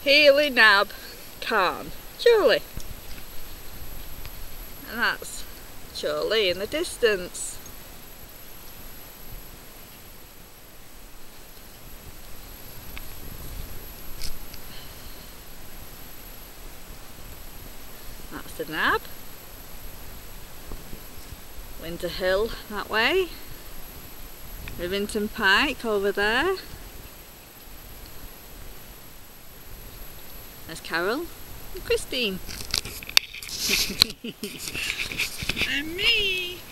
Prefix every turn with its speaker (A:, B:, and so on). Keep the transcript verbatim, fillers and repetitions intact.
A: Healey Nab Cairn, Chorley. And that's Chorley in the distance. That's the Nab. Winter Hill that way. Rivington Pike over there. There's Carol and Christine.
B: And me.